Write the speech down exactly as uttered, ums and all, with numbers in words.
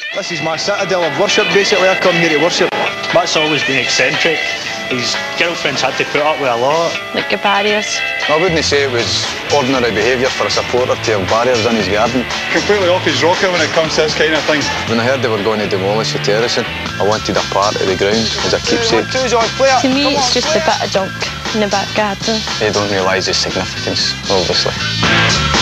This is my citadel of worship, basically. I come here to worship. Matt's always been eccentric. His girlfriend's had to put up with a lot. Like the barriers. I wouldn't say it was ordinary behaviour for a supporter to have barriers in his garden. Completely off his rocker when it comes to this kind of thing. When I heard they were going to demolish the terracing, I wanted a part of the ground as a keepsake. To me, it's just a bit of junk in the back garden. They don't realise the significance, obviously.